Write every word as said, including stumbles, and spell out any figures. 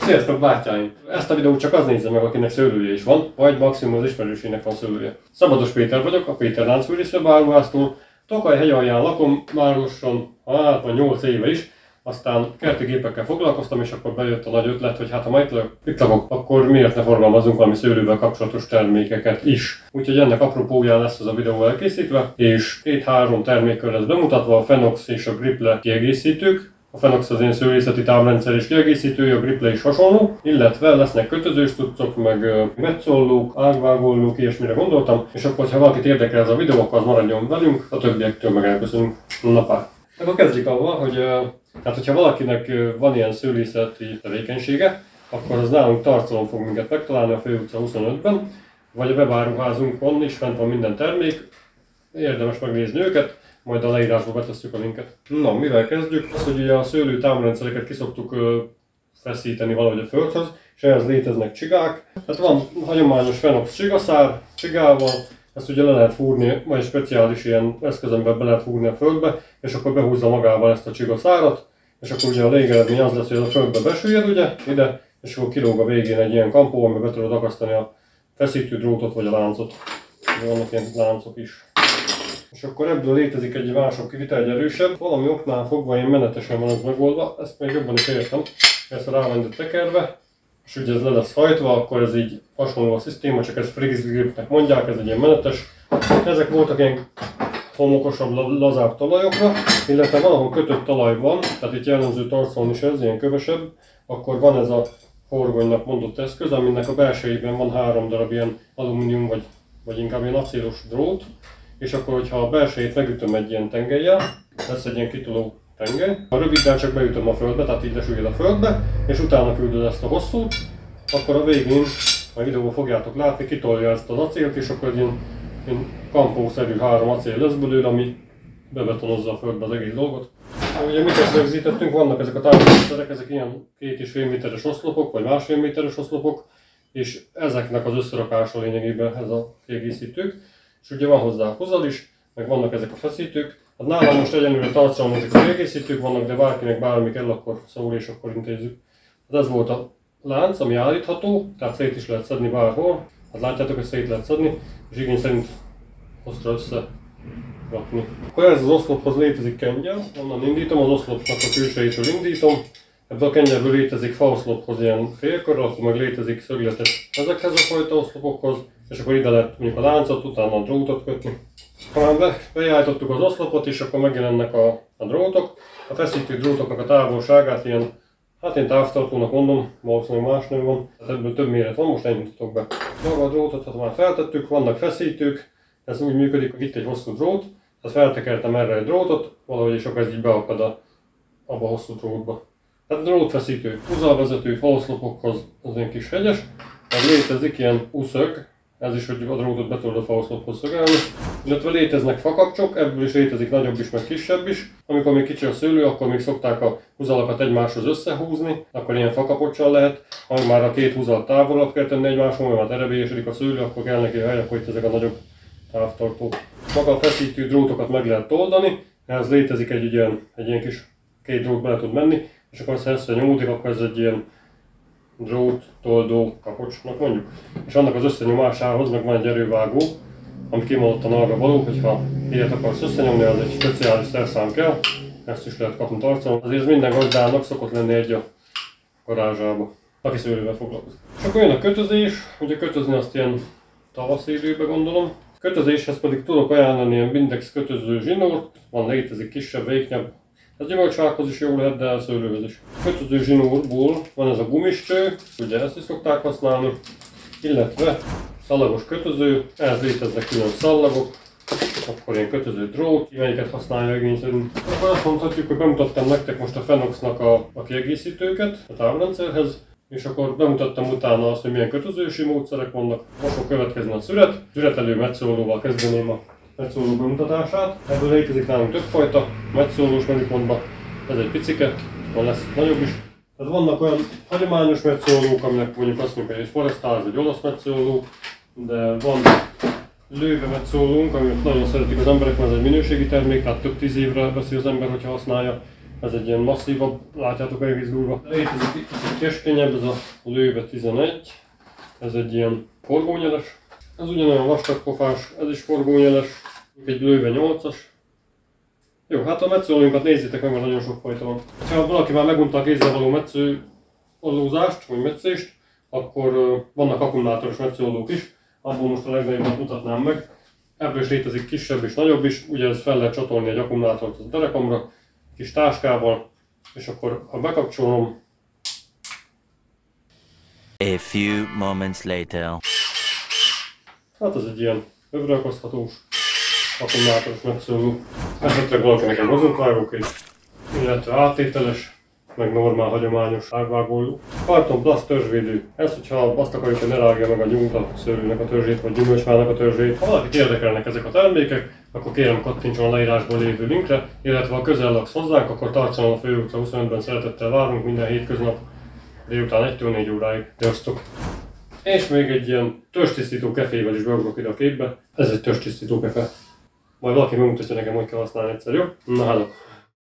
Sziasztok bátyáim! Ezt a videót csak az nézze meg, akinek szőlője is van, vagy maximum az ismerősének van szőlője. Szabados Péter vagyok, a Péter Láncfűrészlőbe áruháztól. Tokaj hegyalján lakom már lassan, hát van nyolc éve is. Aztán kerti gépekkel foglalkoztam, és akkor bejött a nagy ötlet, hogy hát ha majd itt lakok, akkor miért ne forgalmazunk valami szőlővel kapcsolatos termékeket is. Úgyhogy ennek apropóján lesz ez a videó elkészítve, és két-három termékkel lesz bemutatva, a Fenox és a Gripple kiegészítők. A Fenox az én szőlészeti támrendszer és kiegészítője, a Gripple is hasonló, illetve lesznek kötözős cuccok, meg metszóllók, ágvágóllók, ilyesmire gondoltam, és akkor, ha valakit érdekel ez a videó, akkor az maradjon velünk, a többiektől meg elköszönünk. Na pár. Akkor kezdjük avval, hogy hát, hogyha valakinek van ilyen szőlészeti tevékenysége, akkor az nálunk Tarcolon fog minket megtalálni, a Főutca huszonötben, vagy a webáruházunkon is fent van minden termék, érdemes megnézni őket. Majd a leírásba betesszük a linket. Na, mivel kezdjük? Az, hogy ugye a szőlő támrendszereket ki szoktuk ö, feszíteni valahogy a földhöz, és ehhez léteznek csigák. Tehát van hagyományos Fenox csigaszár, csigával, ezt ugye le lehet fúrni, vagy speciális ilyen eszközömben be lehet fúrni a földbe, és akkor behúzza magával ezt a csigaszárat, és akkor ugye a végeredmény az lesz, hogy a földbe besüllyed ugye, ide, és akkor kilóg a végén egy ilyen kampó, amiben be tudod akasztani a feszítő drótot vagy a láncot. Vannak ilyen láncok is. És akkor ebből létezik egy másabb kivitel, egy erősebb. Valami oknál fogva én menetesen van ez megoldva, ezt még jobban is értem. Ezt rá van tekerve, és ugye ez le lesz hajtva, akkor ez így hasonló a szisztéma, csak ez Frigis Gripnek mondják, ez egy ilyen menetes. Ezek voltak ilyen homokosabb, lazább talajokra, illetve valahol kötött talaj van, tehát itt jellemző Tarcolon is ez, ilyen kövesebb. Akkor van ez a horgonynak mondott eszköz, aminek a belsejében van három darab ilyen alumínium, vagy, vagy inkább ilyen acélos drót. És akkor, hogyha a belsejét megütöm egy ilyen tengelyel, lesz egy ilyen kitoló tengely. A röviddel csak beütöm a földbe, tehát így lesüllyed a földbe, és utána küldöd ezt a hosszút, akkor a végén, a videóban fogjátok látni, kitolja ezt az acélt, és akkor egy ilyen, ilyen kampószerű három acél lesz belőle, ami bebetonozza a földbe az egész dolgot. Ugye miket rögzítettünk, vannak ezek a támrendszerek, ezek ilyen két és fél méteres oszlopok, vagy másfél méteres oszlopok, és ezeknek az összerakása lényegében ez a kiegészítők. És ugye van hozzá hozal is, meg vannak ezek a feszítők. Hát nálam most egyenlőre Tarcolon ezek a kiegészítők vannak, de bárkinek bármi kell, akkor szól és akkor intézzük. Hát ez volt a lánc, ami állítható, tehát szét is lehet szedni bárhol. Hát látjátok, hogy szét lehet szedni, és igény szerint hoztra össze rakni. Akkor ez az oszlophoz létezik kengyel, onnan indítom, az oszlopnak a külsejétől indítom. Ebből a kengyerből létezik faoszlophoz ilyen félkör, akkor meg létezik szögletes ezekhez a fajta oszlopokhoz, és akkor ide lehet mondjuk a láncot, utána a drótot kötni. Ha be, bejállítottuk az oszlopot, és akkor megjelennek a, a drótok. A feszítő drótoknak a távolságát ilyen, hát én távtartónak mondom, valószínűleg más név van, tehát ebből több méret van, most ennyit mutatok be. Maga a drótot, hát már feltettük, vannak feszítők, ez úgy működik, hogy itt egy hosszú drót, tehát feltekertem erre egy drótot, valahogy és akkor ez így beakad a, abba a hosszú drótba. Tehát drótfeszítő, húzalvezető faoszlopokhoz az ilyen kis hegyes, meg létezik ilyen uszög, ez is, hogy a drótot be tudod a faoszlophoz szögelni. Illetve léteznek fakapcsok, ebből is létezik nagyobb is, meg kisebb is. Amikor még kicsi a szőlő, akkor még szokták a húzalakat egymáshoz összehúzni, akkor ilyen fakapocsal lehet. Ha már a két húzalat távolabb kell tenni egymáshoz, mert már erebélyesedik a szőlő, akkor kell neki a hely, akkor itt ezek a nagyobb távtartók. Maga a feszítő drótokat meg lehet oldani, ehhez létezik egy ilyen, egy ilyen kis két drót bele tud menni, és akkor ha összenyomódik, akkor ez egy ilyen drót, toldó kapocsnak mondjuk. És annak az összenyomásához meg van egy erővágó, ami kimondottan arra való, hogyha ilyet akarsz összenyomni, az egy speciális szerszám kell, ezt is lehet kapni Tarcolon. Azért minden gazdának szokott lenni egy a garázsába, aki szőlővel foglalkozik. És akkor jön a kötözés, ugye kötözni azt ilyen tavaszi időben gondolom. Kötözéshez pedig tudok ajánlani ilyen Bindex kötöző zsinórt, van létezik kisebb, vékonyebb. Ez gyümölcsfákhoz is jó lehet, de a szőlőhöz is. Kötöző zsinórból van ez a gumiscső, ugye ezt is szokták használni, illetve szallagos kötöző, ehhez léteznek külön szallagok, akkor ilyen kötöző drót, melyiket használja igény szerint. Akkor azt mondhatjuk, hogy bemutattam nektek most a Fenoxnak a, a kiegészítőket a távrendszerhez, és akkor bemutattam utána azt, hogy milyen kötözősi módszerek vannak. Most fog következni a szüret, szüretelő metszólóval kezdeném a metszóló bemutatását. Ebből létezik nálunk többfajta metszólós menüpontban. Ez egy picike, van lesz nagyobb is. Tehát vannak olyan hagyományos metszólók, aminek mondjuk azt mondjuk, hogy egy Forestál, ez egy olasz metszóló, de van lőve metszólónk, amit nagyon szeretik az emberek, mert ez egy minőségi termék, tehát több tíz évre veszi az ember, hogyha használja. Ez egy ilyen masszívabb, látjátok egész durva. Létezik itt egy keskenyebb, ez a Löwe tizenegy. Ez egy ilyen forgónyeles. Ez ugyanolyan vastag pofás, ez is forgónyeles. Egy Löwe nyolcas. Jó, hát a metszőollóinkat nézzétek meg, mert nagyon sok fajta van. Ha valaki már megunta a kézzel való metsző ollózást, vagy metszést, akkor vannak akkumulátoros metszőollók is. Abból most a legnagyobbat mutatnám meg. Ebből is létezik kisebb és nagyobb is, ugye ez fel lehet csatolni egy akkumulátort a derekamra, kis táskával, és akkor ha bekapcsolom... A few moments later. Hát ez egy ilyen övreakaszthatós akkumulátoros metszőolló. Esetleg valakinek egy mozóvágókész, illetve átételes, meg normál, hagyományos ágvágó. Karton plast törzsvédő. Ez, hogyha azt akarjuk, hogy ne rágja meg a nyúlt a szőlőnek a törzsét, vagy gyümölcsfának a törzsét. Ha valakit érdekelnek ezek a termékek, akkor kérem kattintson a leírásból lévő linkre, illetve ha közel laksz hozzánk, akkor tartson a Főutca huszonötben, szeretettel várunk minden hétköznap délután egytől négy óráig. Sziasztok! És még egy ilyen törzstisztító kefével is beugrok ide a képbe. Ez egy törzstisztító kefe. Majd valaki megmutatja nekem, hogy kell használni egyszer, jó? Na, háló!